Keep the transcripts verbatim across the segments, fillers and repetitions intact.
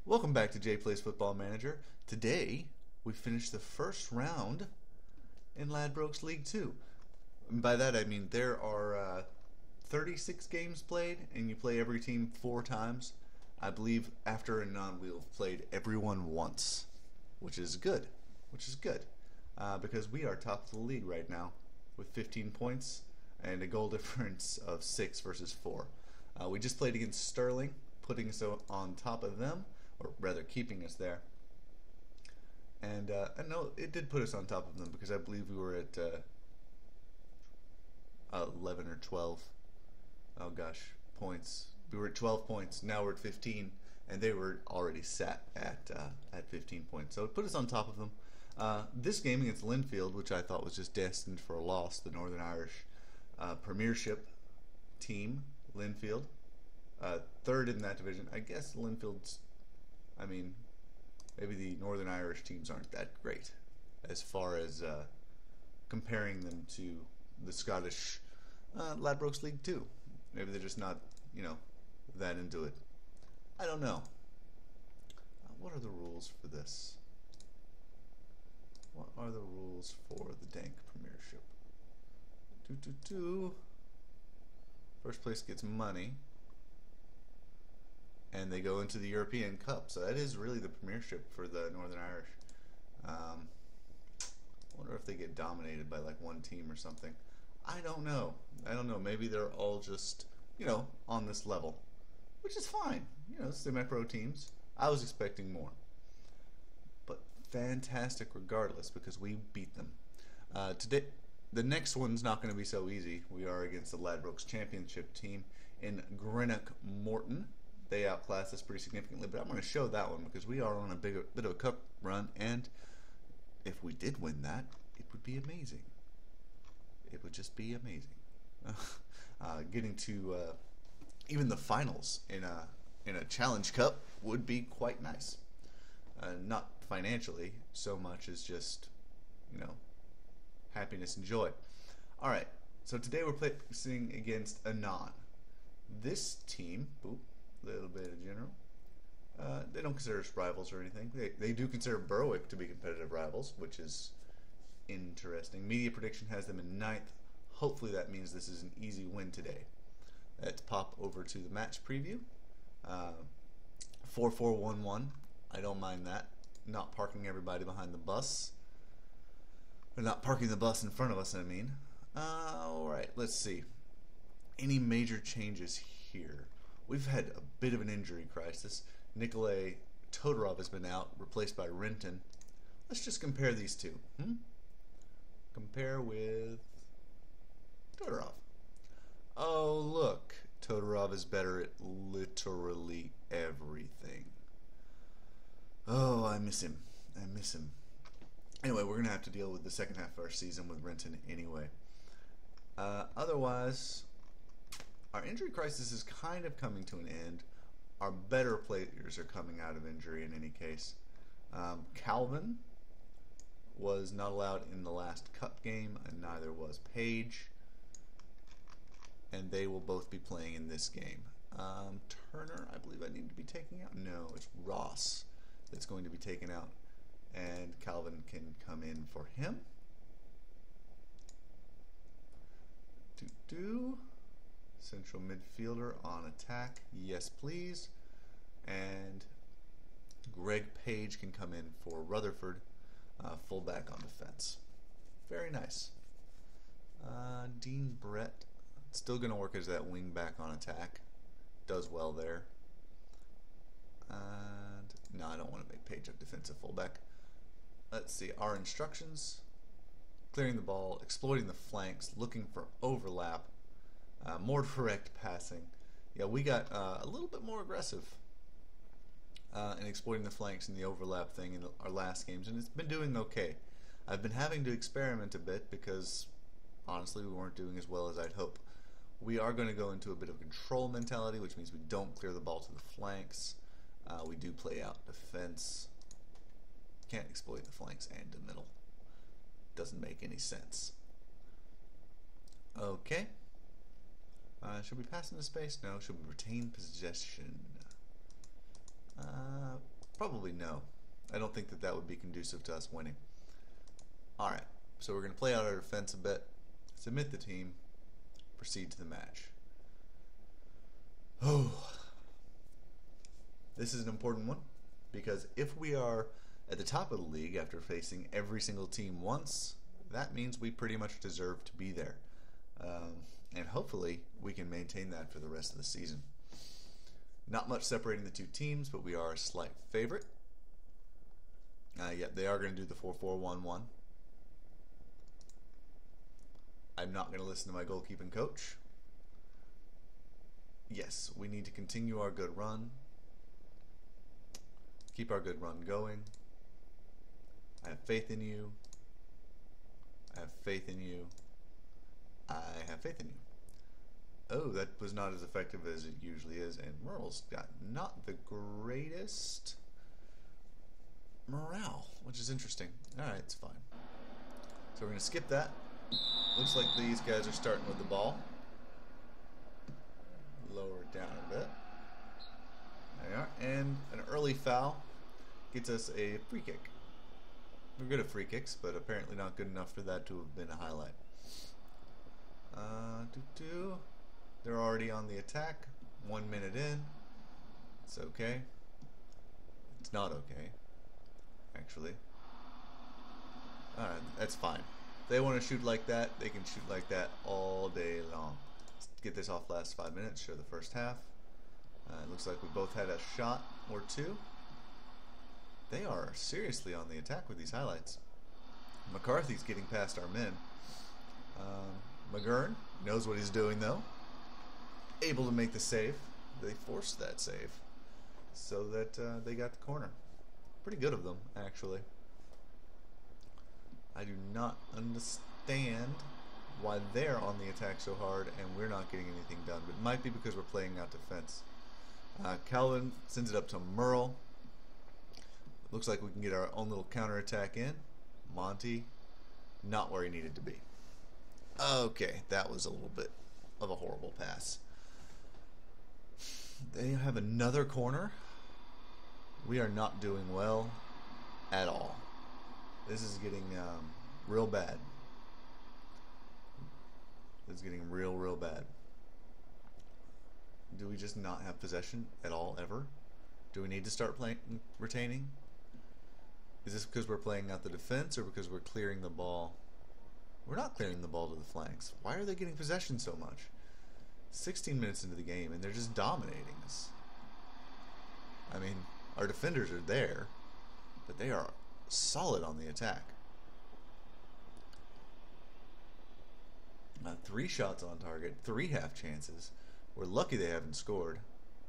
Welcome back to Jay Plays Football Manager. Today, we finished the first round in Ladbrokes League two. And by that I mean there are uh, thirty-six games played, and you play every team four times. I believe after a non we've played everyone once, which is good. Which is good. Uh, because we are top of the league right now with fifteen points and a goal difference of six versus four. Uh, we just played against Sterling, putting us on top of them, or rather keeping us there. And uh, I know it did put us on top of them because I believe we were at uh, eleven or twelve. Oh gosh, points. We were at twelve points. Now we're at fifteen, and they were already sat at uh, at fifteen points. So it put us on top of them. Uh, this game against Linfield, which I thought was just destined for a loss, the Northern Irish uh, Premiership team, Linfield, uh, third in that division. I guess Linfield's. I mean, maybe the Northern Irish teams aren't that great as far as uh, comparing them to the Scottish uh, Ladbrokes League two. Maybe they're just not, you know, that into it. I don't know. Uh, what are the rules for this? What are the rules for the Dank Premiership? Do do do. First place gets money, and they go into the European Cup. So that is really the Premiership for the Northern Irish. Um, I wonder if they get dominated by like one team or something. I don't know. I don't know. Maybe they're all just, you know, on this level, which is fine. You know, semi-pro teams. I was expecting more, but fantastic regardless because we beat them. Uh, today, the next one's not going to be so easy. We are against the Ladbrokes Championship team in Greenock Morton. They outclassed us pretty significantly, but I'm going to show that one because we are on a big, bit of a cup run, and if we did win that, it would be amazing. It would just be amazing. uh, getting to uh, even the finals in a in a Challenge Cup would be quite nice. Uh, not financially so much as just, you know, happiness and joy. All right, so today we're playing against Anon. This team, boop, little bit of general. Uh, they don't consider us rivals or anything. They they do consider Berwick to be competitive rivals, which is interesting. Media prediction has them in ninth. Hopefully that means this is an easy win today. Let's pop over to the match preview. Uh, four four one one. I don't mind that. Not parking everybody behind the bus. Or not parking the bus in front of us, I mean. Uh, Alright, let's see. Any major changes here? We've had a bit of an injury crisis. Nikolay Todorov has been out, replaced by Renton. Let's just compare these two. Hmm? Compare with Todorov. Oh, look. Todorov is better at literally everything. Oh, I miss him. I miss him. Anyway, we're going to have to deal with the second half of our season with Renton anyway. Uh, otherwise, our injury crisis is kind of coming to an end. Our better players are coming out of injury in any case. Um, Calvin was not allowed in the last cup game, and neither was Page. And they will both be playing in this game. Um, Turner, I believe I need to be taking out. No, it's Ross that's going to be taken out. And Calvin can come in for him. Do-do. Central midfielder on attack. Yes, please. And Greg Page can come in for Rutherford. Uh, fullback on defense. Very nice. Uh, Dean Brett. Still going to work as that wing back on attack. Does well there. And no, I don't want to make Page a defensive fullback. Let's see. Our instructions. Clearing the ball. Exploiting the flanks. Looking for overlap. Uh, more direct passing. Yeah, we got uh, a little bit more aggressive uh, in exploiting the flanks and the overlap thing in our last games, and it's been doing okay. I've been having to experiment a bit because honestly we weren't doing as well as I'd hope. We are going to go into a bit of control mentality, which means we don't clear the ball to the flanks. Uh, we do play out defense. Can't exploit the flanks and the middle. Doesn't make any sense. Okay. Uh, should we pass into space? No. Should we retain possession? Uh, Probably no. I don't think that that would be conducive to us winning. Alright, so we're going to play out our defense a bit, submit the team, proceed to the match. Oh, this is an important one, because if we are at the top of the league after facing every single team once, that means we pretty much deserve to be there. Um, and hopefully we can maintain that for the rest of the season. Not much separating the two teams, but we are a slight favorite. Uh, yeah, they are going to do the four four one one. I'm not going to listen to my goalkeeping coach. Yes, we need to continue our good run. Keep our good run going. I have faith in you. I have faith in you. I have faith in you. Oh, that was not as effective as it usually is, and Merle's got not the greatest morale, which is interesting. Alright, it's fine. So we're going to skip that. Looks like these guys are starting with the ball. Lower it down a bit. There you are. And an early foul gets us a free kick. We're good at free kicks, but apparently not good enough for that to have been a highlight. Uh, doo -doo. They're already on the attack. One minute in. It's okay. It's not okay, actually. Alright, that's fine. If they want to shoot like that, they can shoot like that all day long. Let's get this off last five minutes, show the first half. Uh, it looks like we both had a shot or two. They are seriously on the attack with these highlights. McCarthy's getting past our men. Um, McGurn knows what he's doing, though. Able to make the save. They forced that save so that uh, they got the corner. Pretty good of them, actually. I do not understand why they're on the attack so hard and we're not getting anything done. But it might be because we're playing out defense. Uh, Calvin sends it up to Merle. Looks like we can get our own little counterattack in. Monty, not where he needed to be. Okay, that was a little bit of a horrible pass. They have another corner. We are not doing well at all. This is getting um, real bad. This is getting real, real bad. Do we just not have possession at all, ever? Do we need to start playing retaining? Is this because we're playing out the defense or because we're clearing the ball? We're not clearing the ball to the flanks. Why are they getting possession so much? sixteen minutes into the game and they're just dominating us. I mean, our defenders are there, but they are solid on the attack. Uh, three shots on target, three half chances. We're lucky they haven't scored.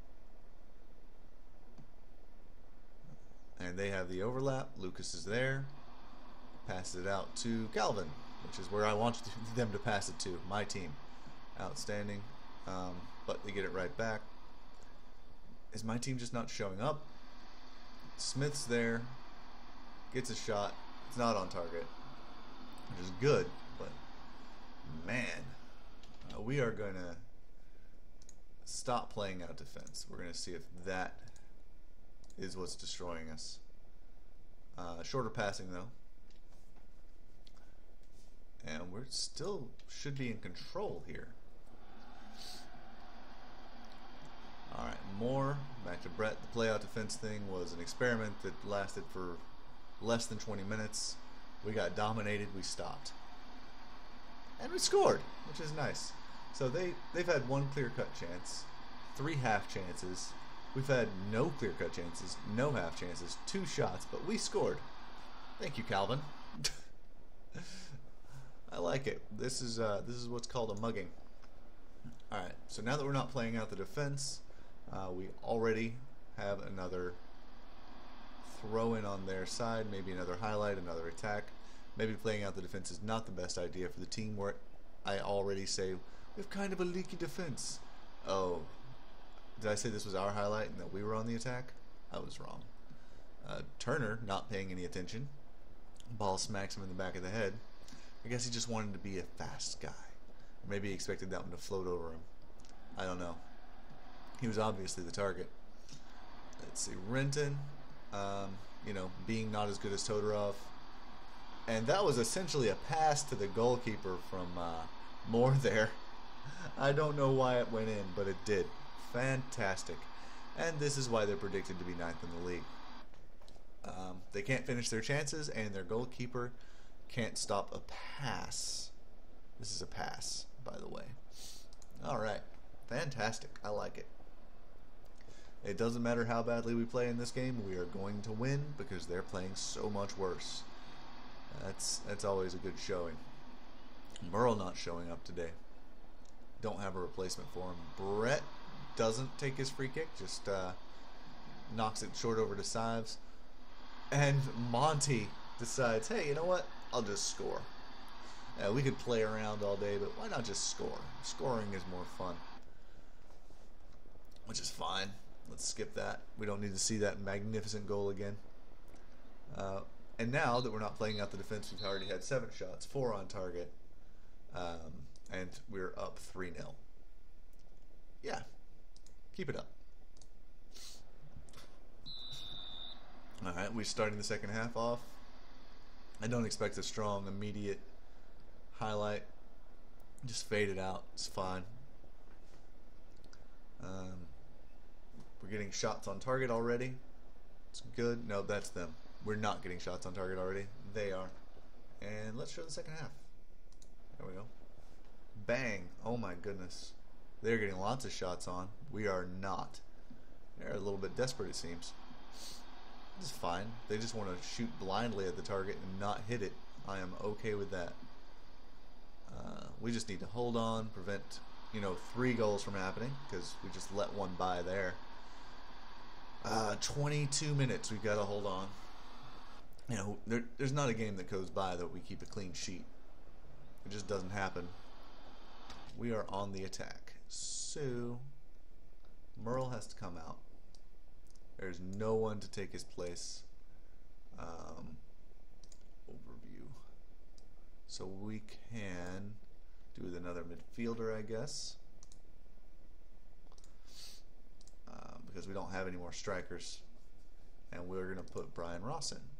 And they have the overlap. Lucas is there. Passes it out to Calvin, which is where I want them to pass it to. My team. Outstanding. Um, but they get it right back. Is my team just not showing up? Smith's there. Gets a shot. It's not on target. Which is good, but man. Uh, we are going to stop playing out defense. We're going to see if that is what's destroying us. Uh, shorter passing though. And we're still should be in control here. Alright, more. Back to Brett. The play out defense thing was an experiment that lasted for less than twenty minutes. We got dominated, we stopped. And we scored, which is nice. So they, they've had one clear-cut chance, three half chances. We've had no clear-cut chances, no half chances, two shots, but we scored. Thank you, Calvin. I like it. This is uh, this is what's called a mugging. All right. So now that we're not playing out the defense, uh, we already have another throw in on their side. Maybe another highlight, another attack. Maybe playing out the defense is not the best idea for the team. Where I already say we have kind of a leaky defense. Oh. Did I say this was our highlight and that we were on the attack? I was wrong. Uh, Turner, not paying any attention. Ball smacks him in the back of the head. I guess he just wanted to be a fast guy. Maybe he expected that one to float over him. I don't know. He was obviously the target. Let's see. Renton Um, you know, being not as good as Todorov. And that was essentially a pass to the goalkeeper from uh, Moore there. I don't know why it went in, but it did. Fantastic. And this is why they're predicted to be ninth in the league. Um, they can't finish their chances, and their goalkeeper can't stop a pass. This is a pass, by the way. All right. Fantastic. I like it. It doesn't matter how badly we play in this game. We are going to win because they're playing so much worse. That's that's always a good showing. Merle not showing up today. Don't have a replacement for him. Brett doesn't take his free kick. Just uh, knocks it short over to Sives. And Monty decides, hey, you know what? I'll just score. Uh, we could play around all day, but why not just score? Scoring is more fun. Which is fine. Let's skip that. We don't need to see that magnificent goal again. Uh, and now that we're not playing out the defense, we've already had seven shots, four on target. Um, and we're up three nil. Yeah. Keep it up. Alright, we're starting the second half off. I don't expect a strong, immediate highlight. Just fade it out. It's fine. Um, we're getting shots on target already. It's good. No, that's them. We're not getting shots on target already. They are. And let's show the second half. There we go. Bang. Oh my goodness. They're getting lots of shots on. We are not. They're a little bit desperate, it seems. It's fine. They just want to shoot blindly at the target and not hit it. I am okay with that. Uh, we just need to hold on, prevent, you know, three goals from happening, because we just let one by there. Uh, twenty-two minutes we've got to hold on. You know, there, there's not a game that goes by that we keep a clean sheet. It just doesn't happen. We are on the attack. So, Merle has to come out. There's no one to take his place. Um, overview. So we can do with another midfielder, I guess. Uh, because we don't have any more strikers. And we're going to put Brian Ross in.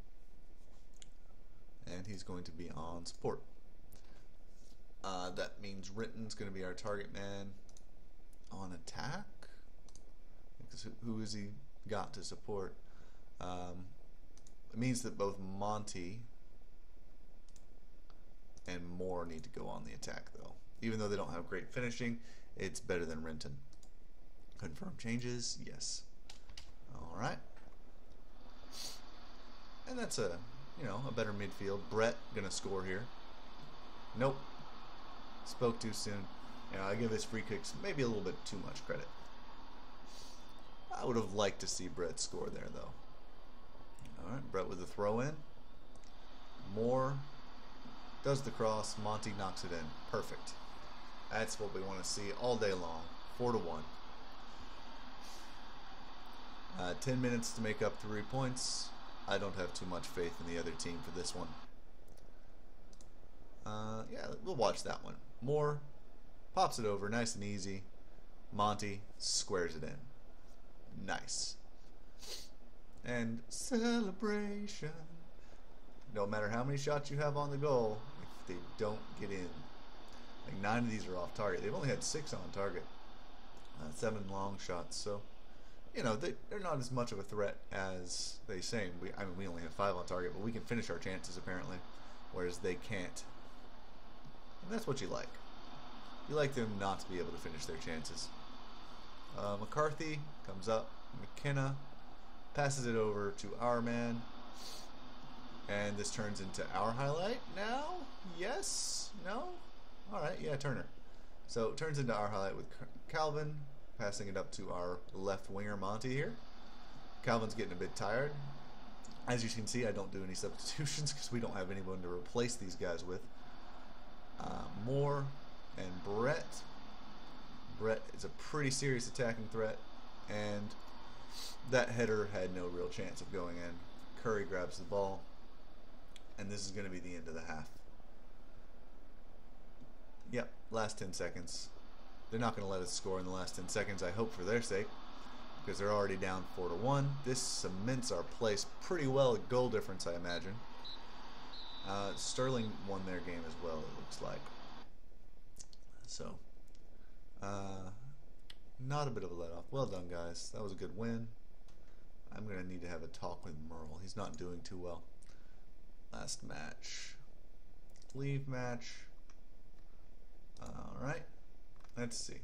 And he's going to be on support. Uh, that means Ritten's going to be our target man on attack. Because who is he got to support? Um, it means that both Monty and Moore need to go on the attack, though. Even though they don't have great finishing, it's better than Renton. Confirm changes, yes. All right. And that's a, you know, a better midfield. Brett gonna score here. Nope. Spoke too soon. You know, I give his free kicks maybe a little bit too much credit. I would have liked to see Brett score there, though. All right, Brett with a throw in. Moore does the cross. Monty knocks it in. Perfect. That's what we want to see all day long. Four to one. Uh, ten minutes to make up three points. I don't have too much faith in the other team for this one. Uh, yeah, we'll watch that one. Moore pops it over, nice and easy. Monty squares it in. Nice. And celebration. No matter how many shots you have on the goal, if they don't get in. Like nine of these are off target. They've only had six on target. Uh, seven long shots. So, you know, they, they're not as much of a threat as they seem. We, I mean, we only have five on target, but we can finish our chances apparently, whereas they can't. And that's what you like. You like them not to be able to finish their chances. Uh, McCarthy comes up. McKenna passes it over to our man. And this turns into our highlight now? Yes? No? Alright, yeah, Turner. So it turns into our highlight with Calvin passing it up to our left winger Monty here. Calvin's getting a bit tired. As you can see, I don't do any substitutions because we don't have anyone to replace these guys with. Uh, Moore and Brett. Brett is a pretty serious attacking threat, and that header had no real chance of going in. Curry grabs the ball, and this is going to be the end of the half. Yep, last ten seconds. They're not going to let us score in the last ten seconds, I hope, for their sake. because they're already down four to one. This cements our place pretty well at goal difference, I imagine. Uh, Sterling won their game as well, it looks like. So, uh, not a bit of a let off. Well done, guys. That was a good win. I'm going to need to have a talk with Merle. He's not doing too well. Last match. Leave match. Alright. Let's see.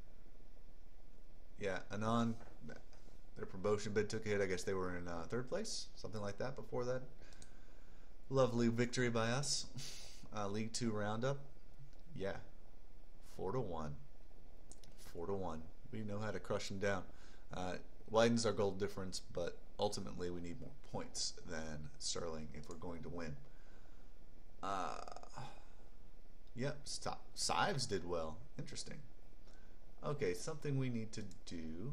Yeah, Anon, their promotion bid took a hit. I guess they were in uh, third place, something like that before that. Lovely victory by us. Uh, League Two roundup. Yeah, four to one. Four to one. We know how to crush them down. Uh, widens our goal difference, but ultimately we need more points than Sterling if we're going to win. Uh, yep, stop. Sives did well. Interesting. Okay, something we need to do.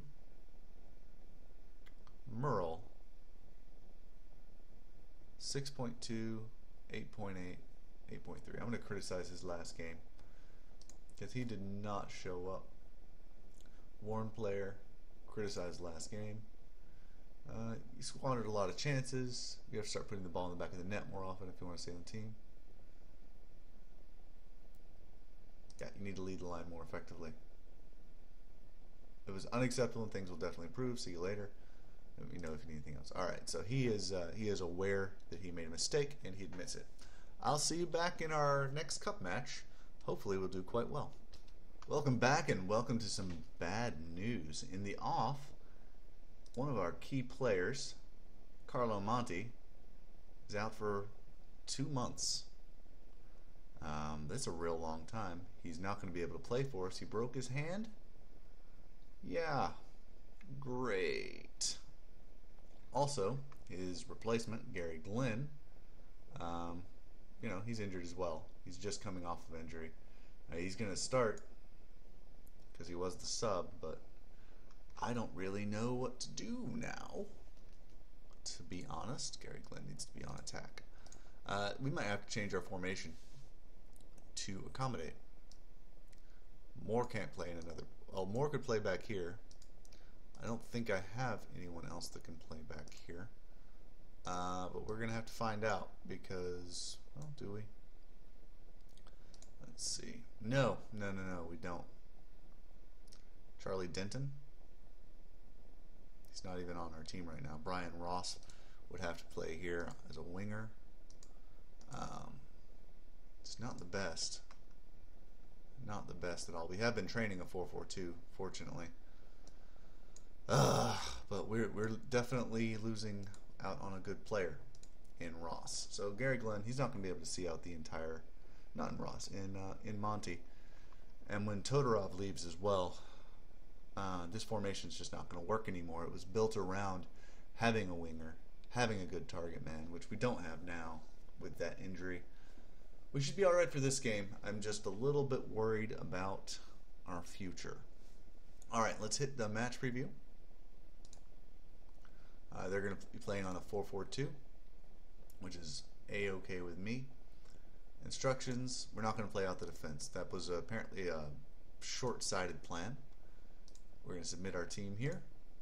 Merle. six point two, eight point eight, eight point three. I'm going to criticize his last game because he did not show up. Warren player, criticized last game. Uh, he squandered a lot of chances. You have to start putting the ball in the back of the net more often if you want to stay on the team. Yeah, you need to lead the line more effectively. It was unacceptable and things will definitely improve. See you later. Let me know if you need anything else. Alright, so he is uh, he is aware that he made a mistake and he admits it. I'll see you back in our next cup match. Hopefully we'll do quite well. Welcome back and welcome to some bad news. In the off, one of our key players, Carlo Monti, is out for two months. Um, that's a real long time. He's not going to be able to play for us. He broke his hand? Yeah. Great. Also, his replacement, Gary Glenn, um, you know, he's injured as well. He's just coming off of injury. Uh, he's going to start because he was the sub, but I don't really know what to do now. To be honest, Gary Glenn needs to be on attack. Uh, we might have to change our formation to accommodate. Moore can't play in another. Well, Moore could play back here. I don't think I have anyone else that can play back here. Uh, but we're going to have to find out because, well, do we? Let's see. No, no, no, no, we don't. Charlie Denton. He's not even on our team right now. Brian Ross would have to play here as a winger. Um, it's not the best. Not the best at all. We have been training a four four two, fortunately. Uh, but we're, we're definitely losing out on a good player in Ross. So Gary Glenn, he's not going to be able to see out the entire, not in Ross, in, uh, in Monty. And when Todorov leaves as well, uh, this formation is just not going to work anymore. It was built around having a winger, having a good target man, which we don't have now with that injury. We should be alright for this game. I'm just a little bit worried about our future. Alright, let's hit the match preview. Uh, they're going to be playing on a four four two, which is A-okay with me. Instructions, we're not going to play out the defense. That was apparently a short-sighted plan. We're going to submit our team here.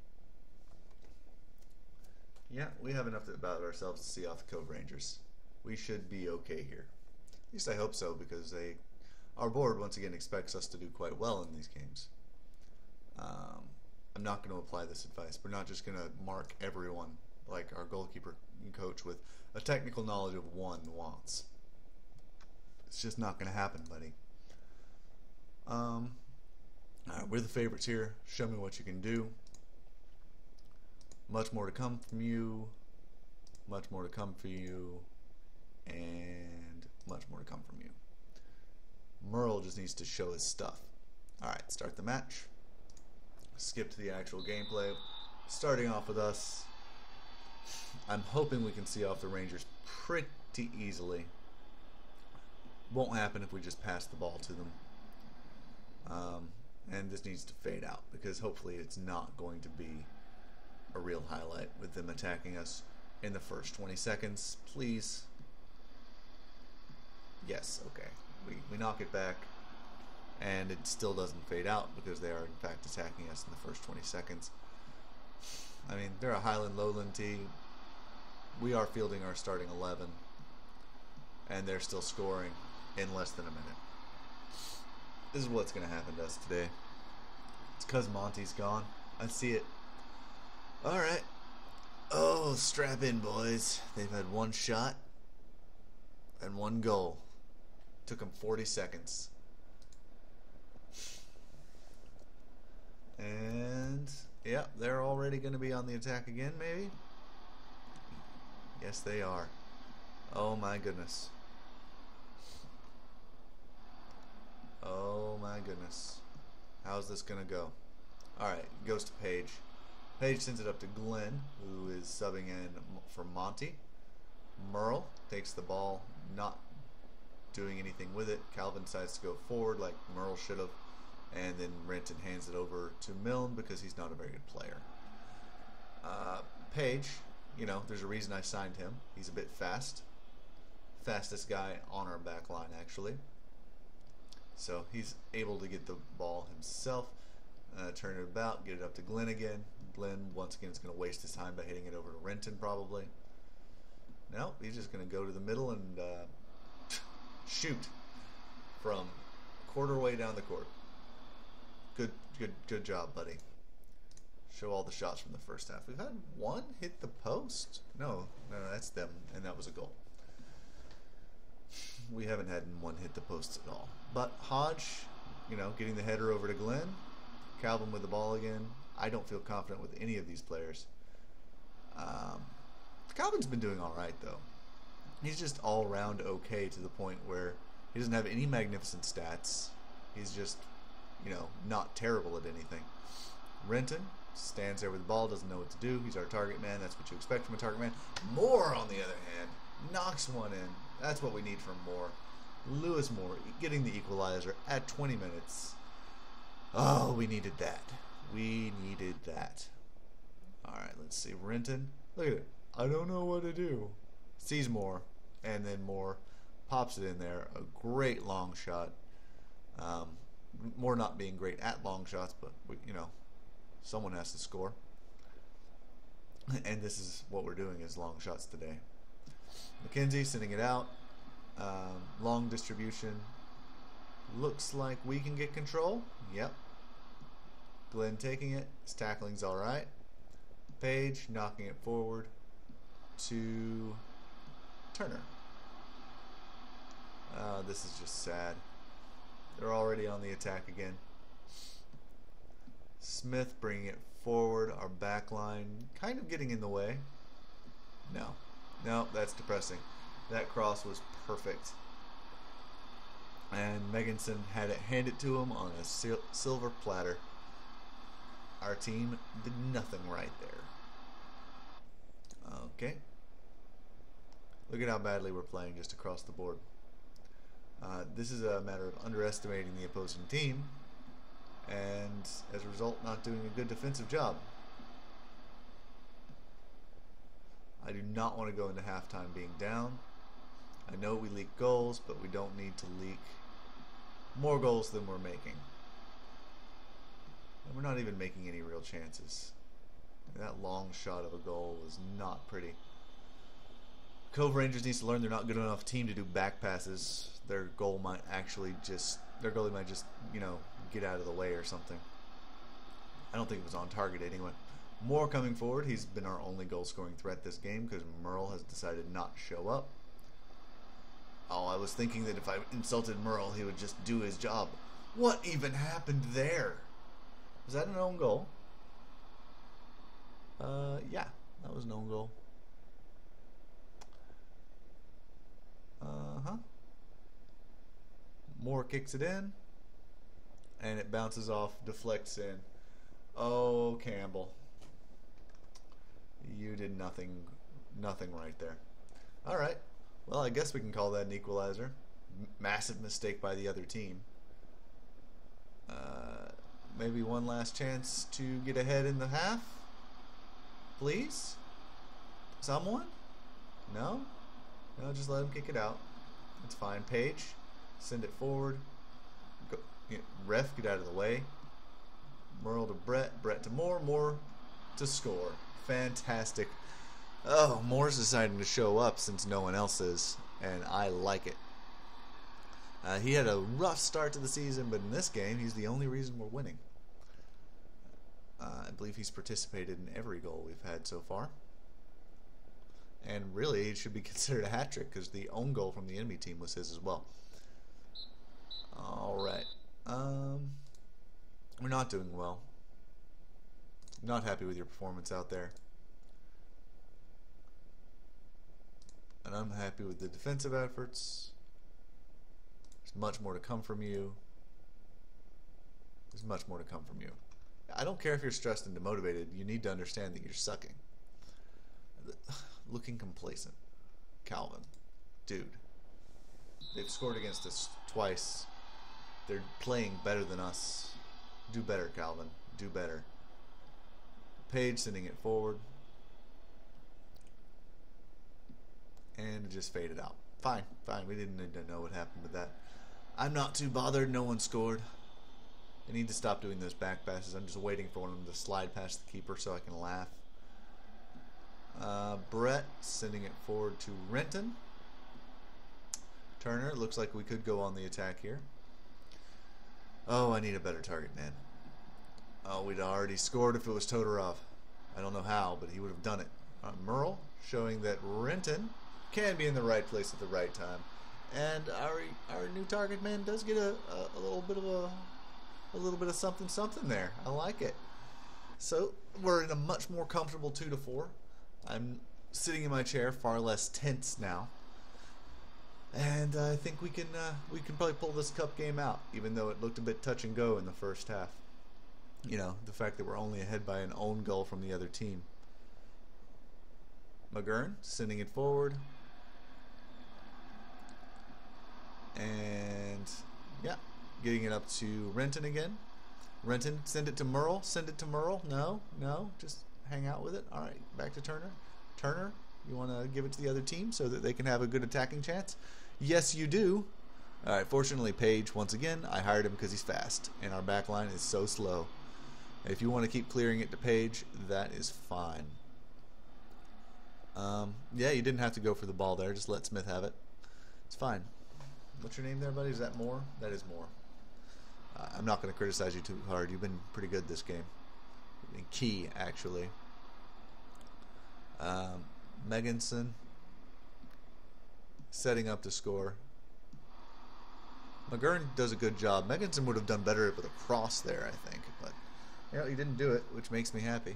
Yeah, we have enough about ourselves to see off the Cove Rangers. We should be okay here. At least I hope so, because they, our board once again expects us to do quite well in these games. Um, I'm not going to apply this advice. We're not just going to mark everyone like our goalkeeper and coach with a technical knowledge of one wants. It's just not going to happen, buddy. Um, all right, we're the favorites here. Show me what you can do. Much more to come from you. Much more to come for you. And much more to come from you. Merle just needs to show his stuff. Alright, start the match. Skip to the actual gameplay. Starting off with us. I'm hoping we can see off the Rangers pretty easily. Won't happen if we just pass the ball to them. Um, and this needs to fade out because hopefully it's not going to be a real highlight with them attacking us in the first twenty seconds. Please. Yes, okay. We, we knock it back, and it still doesn't fade out because they are in fact attacking us in the first twenty seconds. I mean, they're a Highland Lowland team. We are fielding our starting eleven, and they're still scoring in less than a minute. This is what's going to happen to us today. It's because Monty's gone. I see it. All right. Oh, strap in, boys. They've had one shot and one goal. Took them forty seconds. And, yeah, they're already going to be on the attack again, maybe? Yes, they are. Oh, my goodness. Oh, my goodness. How's this going to go? Alright, goes to Paige. Paige sends it up to Glenn, who is subbing in for Monty. Merle takes the ball, not doing anything with it. Calvin decides to go forward like Merle should have. And then Renton hands it over to Milne because he's not a very good player. Uh, Paige, you know, there's a reason I signed him. He's a bit fast. Fastest guy on our back line, actually. So he's able to get the ball himself, uh, turn it about, get it up to Glenn again. Glenn, once again, is going to waste his time by hitting it over to Renton, probably. No, he's just going to go to the middle and uh, shoot from a quarter way down the court. Good, good, good job, buddy. Show all the shots from the first half. We've had one hit the post. No, no, no, that's them, and that was a goal. We haven't had one hit the post at all. But Hodge, you know, getting the header over to Glenn. Calvin with the ball again. I don't feel confident with any of these players. Um, Calvin's been doing all right, though. He's just all around okay to the point where he doesn't have any magnificent stats. He's just, you know, not terrible at anything. Renton stands there with the ball, doesn't know what to do. He's our target man. That's what you expect from a target man. Moore, on the other hand, knocks one in. That's what we need from Moore. Lewis Moore getting the equalizer at twenty minutes. Oh, we needed that. We needed that. All right, let's see. Renton, look at it. I don't know what to do. Sees Moore, and then Moore pops it in there. A great long shot. Um, Moore not being great at long shots, but, we, you know, someone has to score. And this is what we're doing is long shots today. McKenzie sending it out. Um, long distribution. Looks like we can get control. Yep. Glenn taking it. His tackling's alright. Page knocking it forward to Turner. Uh, this is just sad. They're already on the attack again. Smith bringing it forward. Our back line kind of getting in the way. No. No, that's depressing. That cross was perfect. And Meganson had it handed to him on a sil silver platter. Our team did nothing right there. Okay. Look at how badly we're playing just across the board. Uh, this is a matter of underestimating the opposing team and, as a result, not doing a good defensive job. I do not want to go into halftime being down. I know we leak goals, but we don't need to leak more goals than we're making. And we're not even making any real chances. That long shot of a goal was not pretty. Cove Rangers needs to learn they're not good enough team to do back passes. Their goal might actually just, their goalie might just, you know, get out of the way or something. I don't think it was on target anyway. Moore coming forward. He's been our only goal scoring threat this game because Merle has decided not to show up. Oh, I was thinking that if I insulted Merle, he would just do his job. What even happened there? Was that an own goal? Uh, yeah, that was an own goal. Uh-huh. Moore kicks it in, and it bounces off, deflects in. Oh, Campbell. You did nothing, nothing right there. All right. Well, I guess we can call that an equalizer. M massive mistake by the other team. Uh, maybe one last chance to get ahead in the half? Please? Someone? No? No, just let him kick it out. It's fine. Page, send it forward. Go, you know, ref, get out of the way. Merle to Brett. Brett to Moore. Moore to score. Fantastic. Oh, Moore's deciding to show up since no one else is, and I like it. Uh, he had a rough start to the season, but in this game, he's the only reason we're winning. Uh, I believe he's participated in every goal we've had so far. And really, it should be considered a hat trick because the own goal from the enemy team was his as well. Alright. Um, we're not doing well. Not happy with your performance out there. And I'm happy with the defensive efforts. There's much more to come from you. There's much more to come from you. I don't care if you're stressed and demotivated. You need to understand that you're sucking. Looking complacent. Calvin. Dude. They've scored against us twice. They're playing better than us. Do better, Calvin. Do better. Page sending it forward. And it just faded out. Fine, fine. We didn't need to know what happened with that. I'm not too bothered. No one scored. I need to stop doing those back passes. I'm just waiting for one of them to slide past the keeper so I can laugh. Uh, Brett sending it forward to Renton. Turner, it looks like we could go on the attack here. Oh, I need a better target man. Oh, we'd already scored if it was Todorov. I don't know how, but he would have done it. Uh, Merle showing that Renton can be in the right place at the right time. And our our new target man does get a, a, a little bit of a a little bit of something something there. I like it. So we're in a much more comfortable two to four. I'm sitting in my chair, far less tense now. And uh, I think we can uh, we can probably pull this cup game out, even though it looked a bit touch and go in the first half. You know, the fact that we're only ahead by an own goal from the other team. McGurn sending it forward. And, yeah, getting it up to Renton again. Renton, send it to Merle. Send it to Merle. No, no, just hang out with it. All right, back to Turner. Turner, you want to give it to the other team so that they can have a good attacking chance? Yes, you do. All right, fortunately, Page, once again, I hired him because he's fast, and our back line is so slow. If you want to keep clearing it to Page, that is fine. Um, yeah, you didn't have to go for the ball there. Just let Smith have it. It's fine. What's your name there, buddy? Is that Moore? That is Moore. Uh, I'm not going to criticize you too hard. You've been pretty good this game. You've been key, actually. Um, Meganson setting up to score. McGurn does a good job. Meganson would have done better with a cross there, I think. But, you know, he didn't do it, which makes me happy.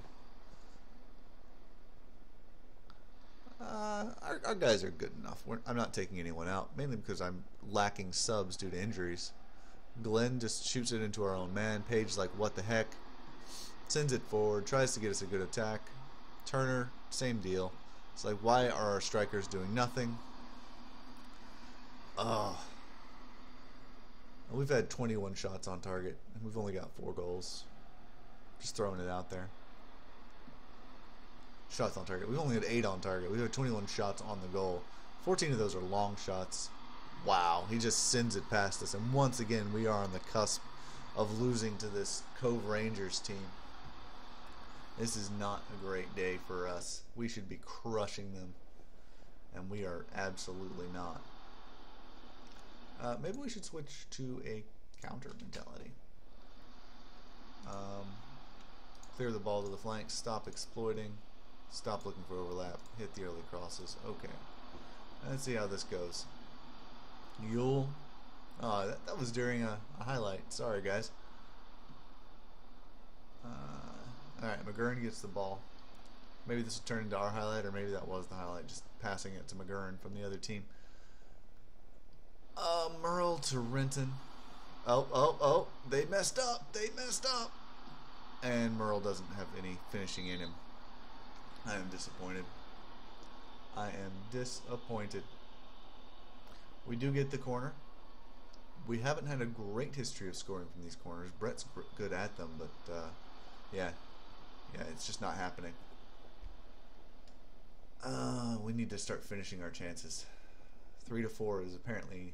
Uh, our, our guys are good enough. We're, I'm not taking anyone out, mainly because I'm lacking subs due to injuries. Glenn just shoots it into our own man. Page like, what the heck? Sends it forward, tries to get us a good attack. Turner, same deal. It's like, why are our strikers doing nothing? Oh. We've had twenty-one shots on target, and we've only got four goals. Just throwing it out there. Shots on target. We've only had eight on target. We've had twenty-one shots on the goal. fourteen of those are long shots. Wow, he just sends it past us. And once again, we are on the cusp of losing to this Cove Rangers team. This is not a great day for us. We should be crushing them. And we are absolutely not. Uh, maybe we should switch to a counter mentality. Um, clear the ball to the flank. Stop exploiting. Stop looking for overlap. Hit the early crosses. Okay. Let's see how this goes. Yule. Oh, that, that was during a, a highlight. Sorry, guys. Uh, Alright, McGurn gets the ball. Maybe this will turn into our highlight, or maybe that was the highlight, just passing it to McGurn from the other team. Uh, Merle to Renton. Oh, oh, oh. They messed up. They messed up. And Merle doesn't have any finishing in him. I am disappointed. I am disappointed. We do get the corner. We haven't had a great history of scoring from these corners. Brett's good at them, but uh, yeah, yeah, it's just not happening. Uh, we need to start finishing our chances. Three to four is apparently.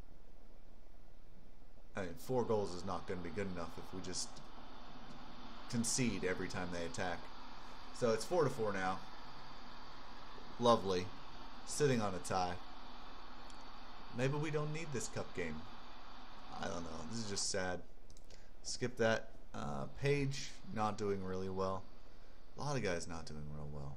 I mean, four goals is not going to be good enough if we just concede every time they attack. So it's four to four now. Lovely. Sitting on a tie. Maybe we don't need this cup game. I don't know. This is just sad. Skip that. Uh, Page not doing really well. A lot of guys not doing real well.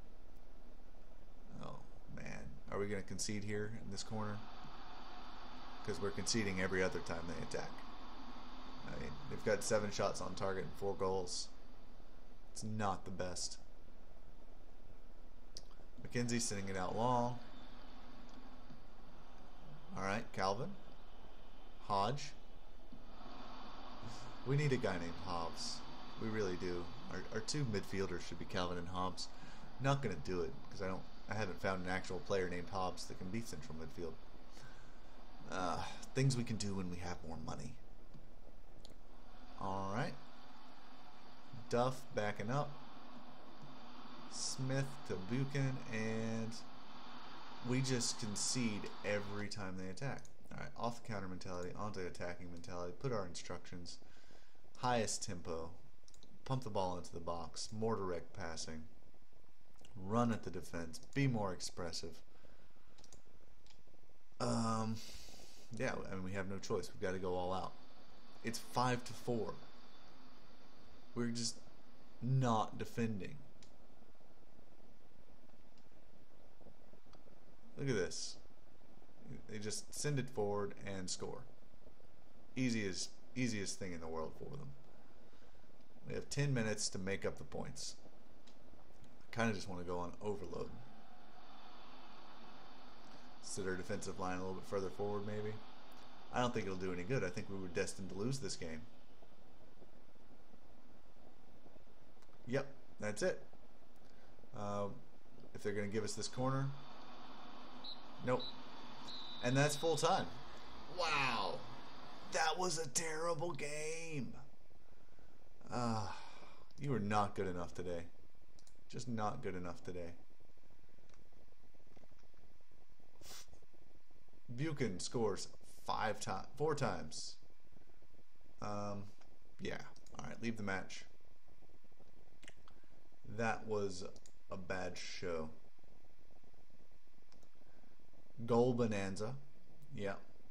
Oh, man. Are we going to concede here in this corner? Because we're conceding every other time they attack. I mean, they've got seven shots on target and four goals. It's not the best. McKenzie sending it out long. Alright, Calvin. Hodge. We need a guy named Hobbs. We really do. Our, our two midfielders should be Calvin and Hobbs. Not going to do it because I don't. I haven't found an actual player named Hobbs that can be central midfield. Uh, things we can do when we have more money. Alright. Duff backing up. Smith to Buchanan, and we just concede every time they attack. Alright, off the counter mentality, onto attacking mentality, put our instructions, highest tempo, pump the ball into the box, more direct passing, run at the defense, be more expressive. Um, yeah, I mean, we have no choice. We've got to go all out. It's five to four. We're just not defending. Look at this. They just send it forward and score. Easiest, easiest thing in the world for them. We have ten minutes to make up the points. I kind of just want to go on overload. Sit our defensive line a little bit further forward, maybe. I don't think it'll do any good. I think we were destined to lose this game. Yep, that's it. Uh, if they're going to give us this corner, nope. And that's full time. Wow. That was a terrible game. Ah, uh, you were not good enough today. Just not good enough today. Buchanan scores five times, four times. Um, yeah. All right, leave the match. That was a bad show. Goal bonanza. Yeah.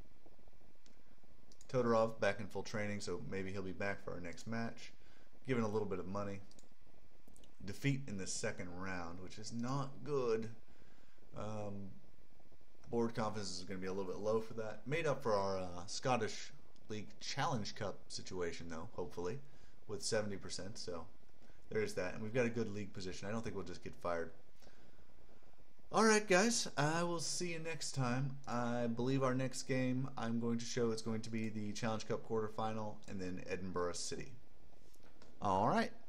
Todorov back in full training, so maybe he'll be back for our next match. Given a little bit of money. Defeat in the second round, which is not good. Um, board confidence is going to be a little bit low for that. Made up for our uh, Scottish League Challenge Cup situation, though, hopefully, with seventy percent. So there's that. And we've got a good league position. I don't think we'll just get fired. Alright guys, I will see you next time. I believe our next game I'm going to show is going to be the Challenge Cup quarterfinal and then Edinburgh City. Alright.